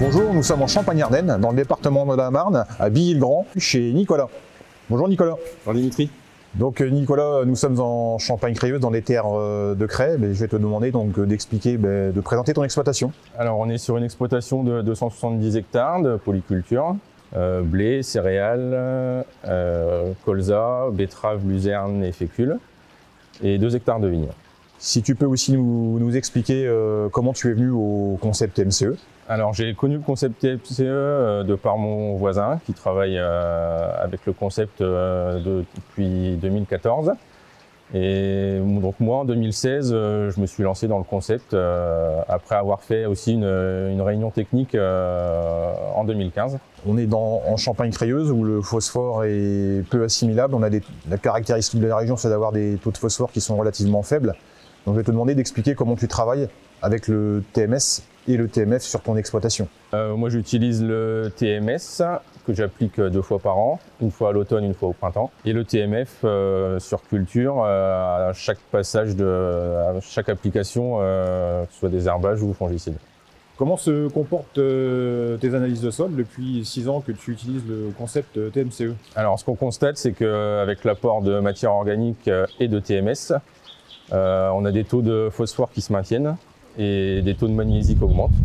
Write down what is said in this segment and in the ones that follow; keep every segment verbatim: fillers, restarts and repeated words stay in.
Bonjour, nous sommes en Champagne-Ardenne, dans le département de la Marne, à Billy-le-Grand, chez Nicolas. Bonjour Nicolas. Bonjour Dimitri. Donc Nicolas, nous sommes en Champagne-Crieuse, dans les terres de Crais. Je vais te demander donc d'expliquer, de présenter ton exploitation. Alors on est sur une exploitation de deux cent soixante-dix hectares de polyculture, euh, blé, céréales, euh, colza, betterave, luzerne et fécule, et deux hectares de vignes. Si tu peux aussi nous, nous expliquer euh, comment tu es venu au concept T M C E. Alors j'ai connu le concept T M C E euh, de par mon voisin qui travaille euh, avec le concept euh, de, depuis deux mille quatorze. Et donc moi en deux mille seize, euh, je me suis lancé dans le concept euh, après avoir fait aussi une, une réunion technique euh, en deux mille quinze. On est dans, en Champagne-Crieuse où le phosphore est peu assimilable. On a des, la caractéristique de la région, c'est d'avoir des taux de phosphore qui sont relativement faibles. Donc je vais te demander d'expliquer comment tu travailles avec le T M S et le T M F sur ton exploitation. Euh, moi j'utilise le T M S que j'applique deux fois par an, une fois à l'automne, une fois au printemps. Et le T M F euh, sur culture euh, à chaque passage, de, à chaque application, euh, que ce soit des herbages ou fongicides. Comment se comportent euh, tes analyses de sol depuis six ans que tu utilises le concept T M C E? Alors ce qu'on constate, c'est qu'avec l'apport de matière organique et de T M S, euh, on a des taux de phosphore qui se maintiennent et des taux de magnésie qui augmentent.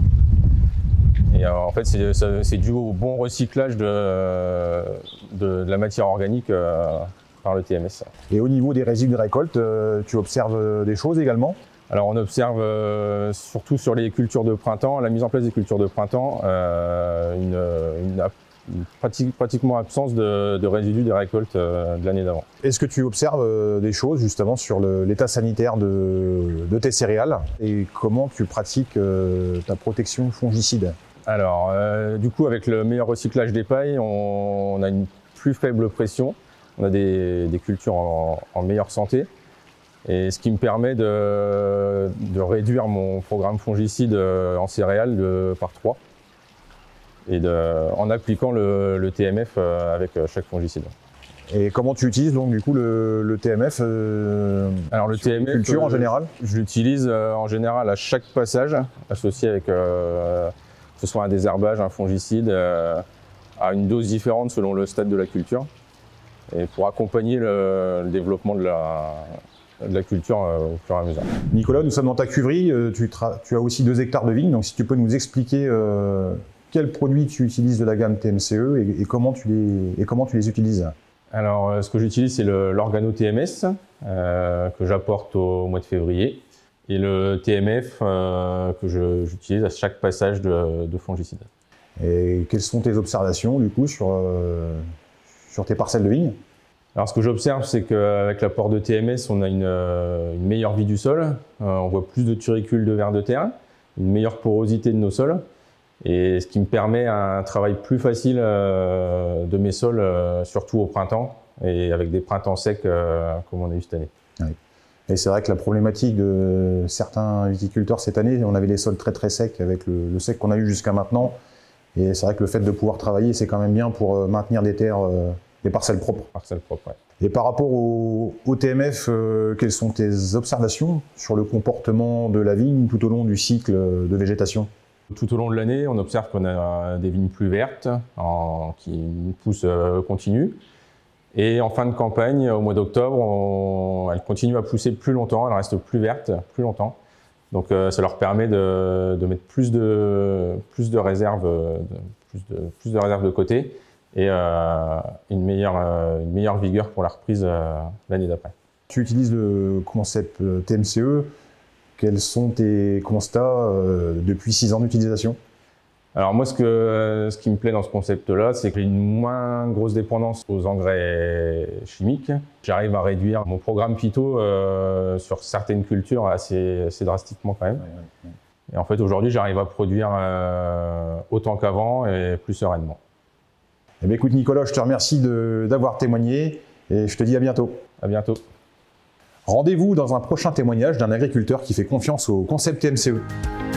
Et euh, en fait, c'est dû au bon recyclage de, de, de la matière organique euh, par le T M S. Et au niveau des résidus de récolte, euh, tu observes des choses également? Alors on observe euh, surtout sur les cultures de printemps, la mise en place des cultures de printemps, euh, une, une, une pratique, pratiquement absence de, de résidus des récoltes euh, de l'année d'avant. Est-ce que tu observes euh, des choses justement sur l'état sanitaire de, de tes céréales et comment tu pratiques euh, ta protection fongicide? Alors euh, du coup avec le meilleur recyclage des pailles, on, on a une plus faible pression, on a des, des cultures en, en meilleure santé. Et ce qui me permet de, de réduire mon programme fongicide en céréales de, par trois et de, en appliquant le, le T M F avec chaque fongicide. Et comment tu utilises donc du coup le, le T M F euh, Alors le T M F, culture en général? Je l'utilise euh, en général à chaque passage, associé avec euh, que ce soit un désherbage, un fongicide, euh, à une dose différente selon le stade de la culture, et pour accompagner le, le développement de la de la culture euh, au fur et à mesure. Nicolas, nous sommes dans ta cuverie, euh, tu, tu as aussi deux hectares de vignes, donc si tu peux nous expliquer euh, quels produits tu utilises de la gamme T M C E et, et, comment, tu les, et comment tu les utilises. Alors euh, ce que j'utilise c'est l'organo T M S euh, que j'apporte au mois de février et le T M F euh, que j'utilise à chaque passage de, de fongicide. Et quelles sont tes observations du coup sur, euh, sur tes parcelles de vignes? Alors ce que j'observe, c'est qu'avec l'apport de T M S, on a une, une meilleure vie du sol, euh, on voit plus de turicules de vers de terre, une meilleure porosité de nos sols, et ce qui me permet un travail plus facile euh, de mes sols, euh, surtout au printemps, et avec des printemps secs euh, comme on a eu cette année. Oui. Et c'est vrai que la problématique de certains viticulteurs cette année, on avait des sols très très secs avec le, le sec qu'on a eu jusqu'à maintenant, et c'est vrai que le fait de pouvoir travailler, c'est quand même bien pour maintenir des terres, euh, des parcelles propres. Parcelles propres, ouais. Et par rapport au, au T M F, euh, quelles sont tes observations sur le comportement de la vigne tout au long du cycle de végétation? Tout au long de l'année, on observe qu'on a des vignes plus vertes, en, qui une pousse euh, continue. Et en fin de campagne, au mois d'octobre, elles continuent à pousser plus longtemps, elles restent plus vertes plus longtemps. Donc euh, ça leur permet de, de mettre plus de, plus de réserves de, plus de, plus de réserves de côté. Et euh, une, meilleure, euh, une meilleure vigueur pour la reprise euh, l'année d'après. Tu utilises le concept T M C E. Quels sont tes constats euh, depuis six ans d'utilisation? Alors moi, ce, que, ce qui me plaît dans ce concept-là, c'est qu'il y a une moins grosse dépendance aux engrais chimiques. J'arrive à réduire mon programme phyto euh, sur certaines cultures assez, assez drastiquement quand même. Ouais, ouais, ouais. Et en fait, aujourd'hui, j'arrive à produire euh, autant qu'avant et plus sereinement. Eh bien, écoute Nicolas, je te remercie d'avoir témoigné et je te dis à bientôt. À bientôt. Rendez-vous dans un prochain témoignage d'un agriculteur qui fait confiance au concept T M C E.